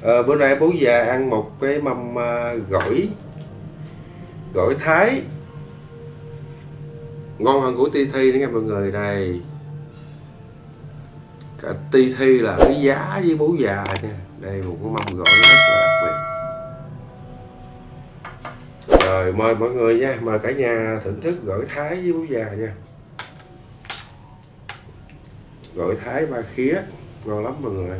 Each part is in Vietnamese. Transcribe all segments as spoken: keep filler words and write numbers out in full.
À, bữa nay bố già ăn một cái mâm uh, gỏi gỏi Thái ngon hơn của Ti Thi nữa nha mọi người. Đây cả Ti Thi là cái giá với bố già nha. Đây một cái mâm gỏi rất là đặc biệt. Rồi mời mọi người nha, mời cả nhà thưởng thức gỏi Thái với bố già nha. Gỏi Thái ba khía ngon lắm mọi người.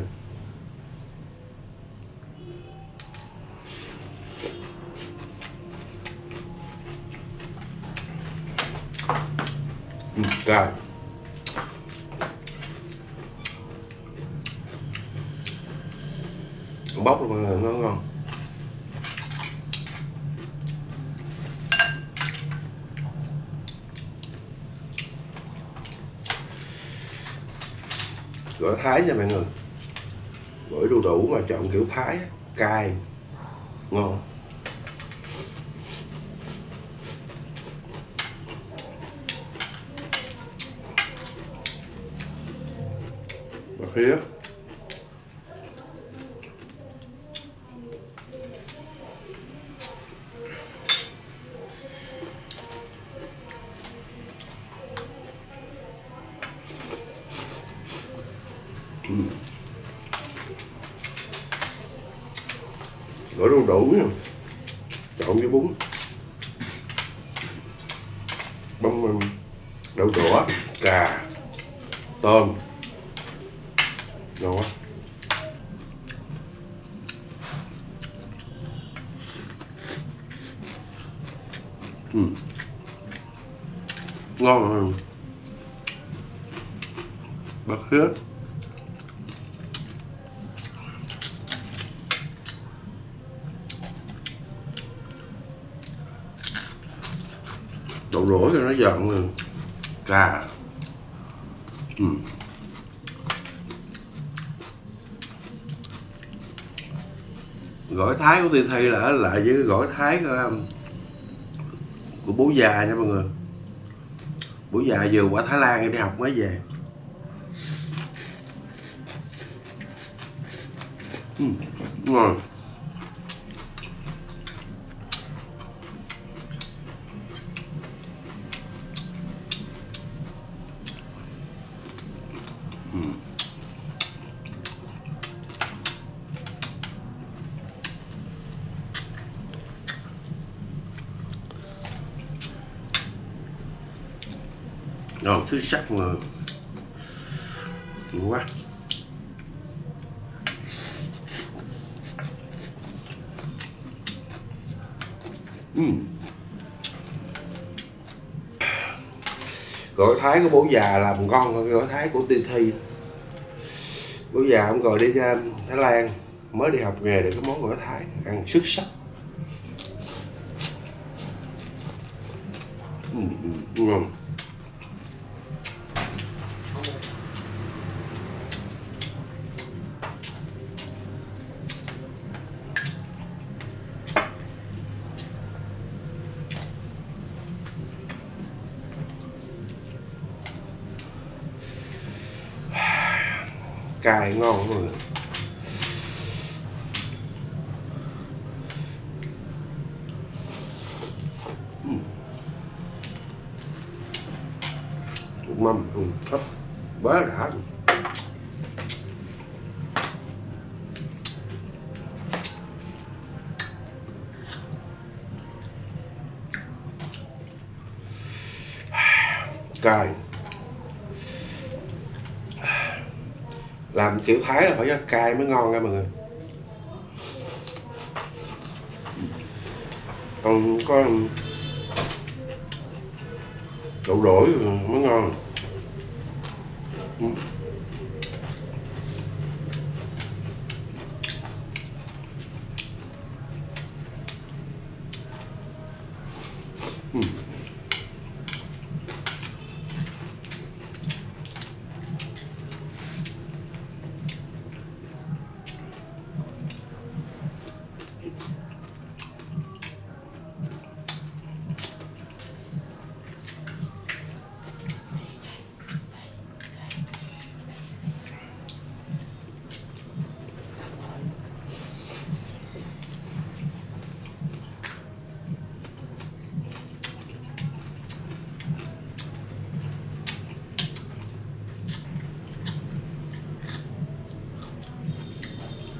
Ừ, rồi bóc luôn mọi người, ngon ngon. Gỏi Thái nha mọi người, gỏi đu đủ mà chọn kiểu Thái cay ngon. Và khía ừ. Gỏi đu đủ nha, trộn với bún băm đậu đũa cà tôm ngon quá. Ừ. Ngon rồi. Bạc khía đậu đũa cho nó giòn rồi cà. Ừ. Gỏi Thái của Ti Thi là ở lại với cái gỏi Thái của, của bố già nha mọi người. Bố già vừa qua Thái Lan đi học mới về. Ừ, ngon. Ừ. Ngon xuất sắc mọi người, ngon quá. Uhm. Gỏi Thái của bố già làm ngon hơn gỏi Thái của Ti Thi. Bố già ông rồi đi ra Thái Lan mới đi học nghề được cái món gỏi Thái ăn xuất sắc. Uhm, ngon. Cay ngon mọi người. Một mâm ừ, hấp quá đã. Cay. Làm kiểu Thái là phải cho cay mới ngon nha mọi người. Còn có đậu đũa mới ngon. Ừ. Ừ.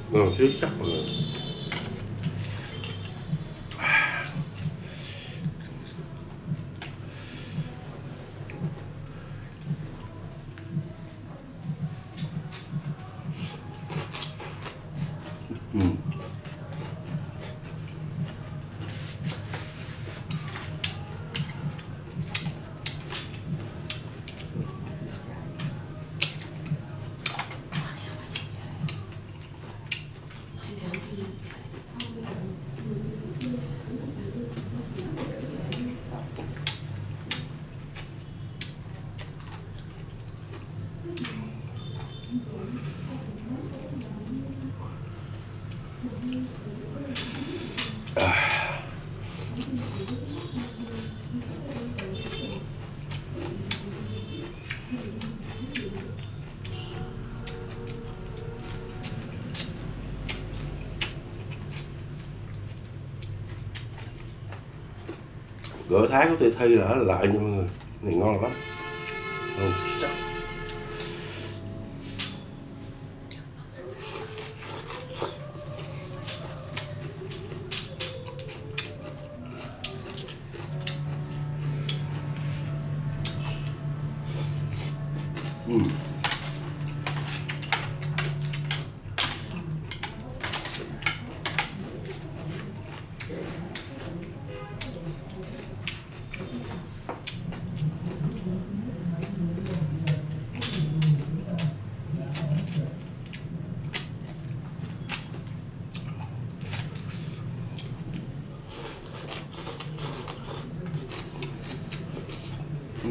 ngon xuất sắc mọi người. Ừ. Gỏi Thái của Tư Thi là ở lợi nha mọi người, này ngon lắm, ngon sắc. Ừ. Ừ.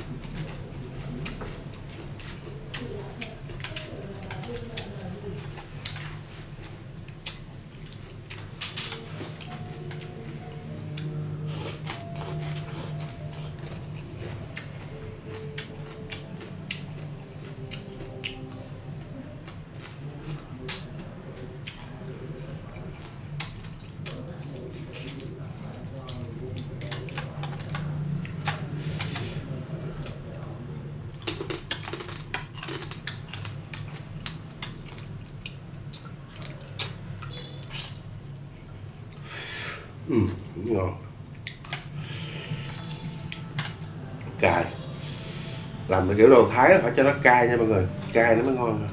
Ừ, ngon. Cay. Làm kiểu đồ Thái là phải cho nó cay nha mọi người, cay nó mới ngon.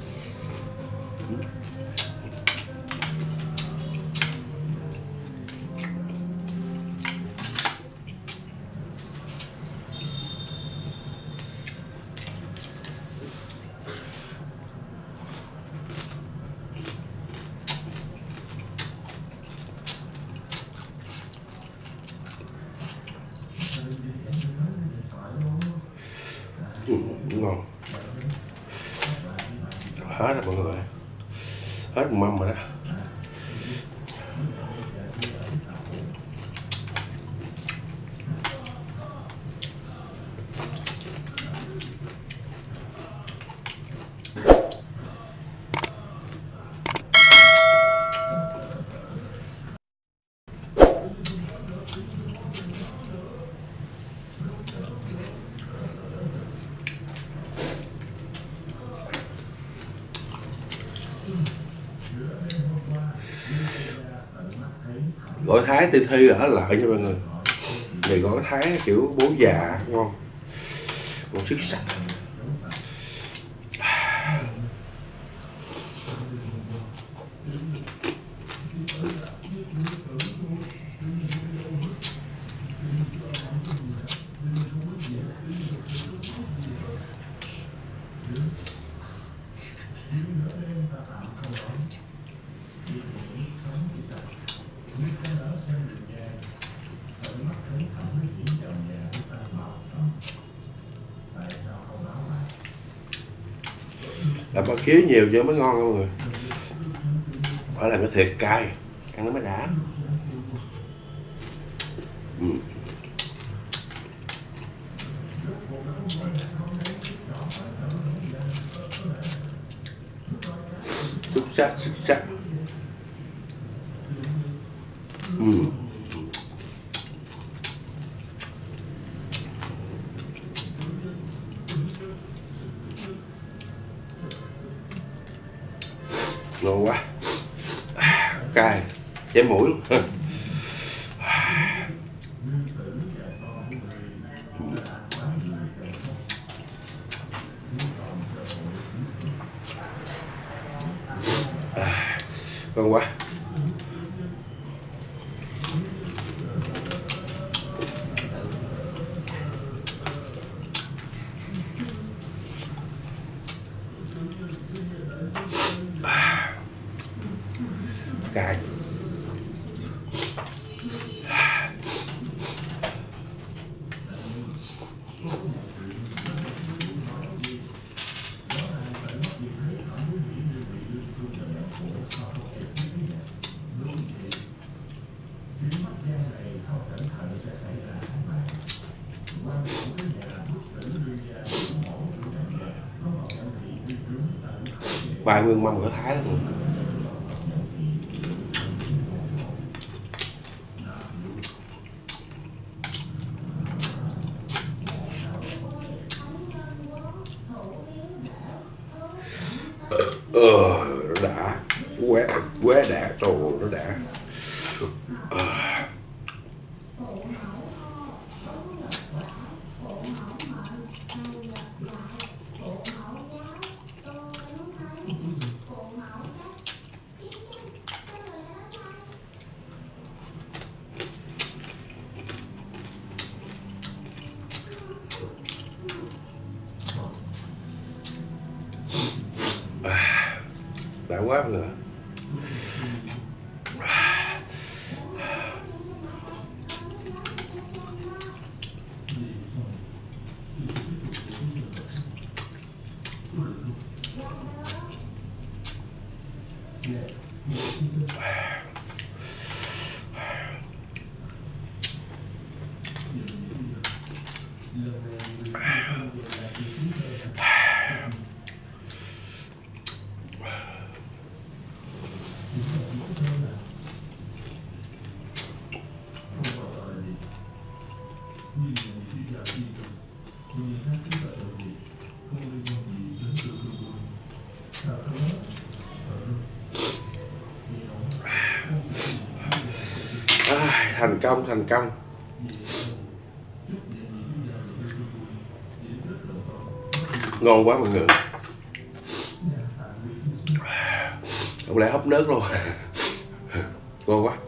Ừ, ngon. Hết rồi mọi người, hết mâm rồi đó. Gỏi Thái Tư Thi là ở lợi nha mọi người. Này gỏi Thái kiểu bố già ngon, ngon xuất sắc. Làm bao khía nhiều cho mới ngon mọi người, phải làm cái thiệt cay ăn nó mới đã. Ừ. Xuất sắc xuất sắc. Ừ. ngon quá, cay cháy mũi luôn. Ngon quá. Cay. Ba nguyên mâm của Thái luôn. Ờ, nó đã quá quá đã, trời ơi, nó đã. Ờ. Đã quá mọi người. À, thành công thành công. Ngon quá mọi người. Không lẽ húp nước luôn. Ngon quá.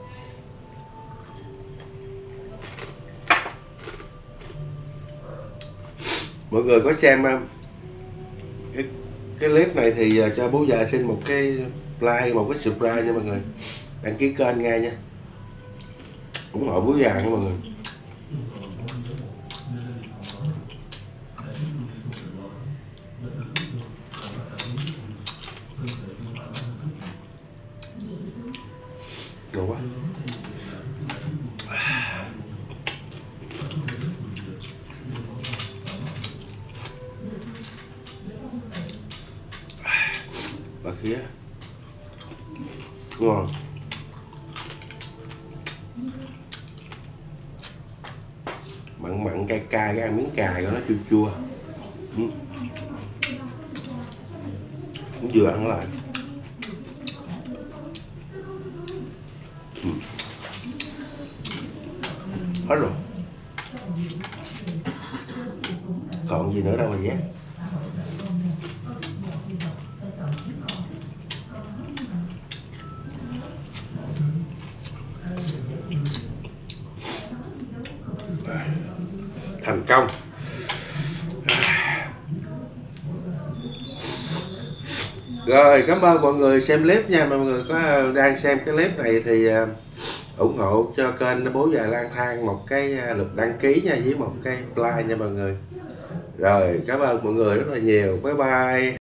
Mọi người có xem cái, cái clip này thì cho bố già xin một cái like, một cái subscribe nha mọi người. Đăng ký kênh ngay nha, ủng hộ bố già nha mọi người. Ngon quá. Bà khía ngon. Mặn mặn cay cay, cái ăn miếng cài của nó chua chua. Ừ. Cũng vừa ăn lại. Ừ. Hết rồi. Còn gì nữa đâu mà giác. Thành công. Rồi, cảm ơn mọi người xem clip nha. Mọi người có đang xem cái clip này thì ủng hộ cho kênh Bố Già Lang Thang một cái lượt đăng ký nha, với một cái like nha mọi người. Rồi, cảm ơn mọi người rất là nhiều. Bye bye.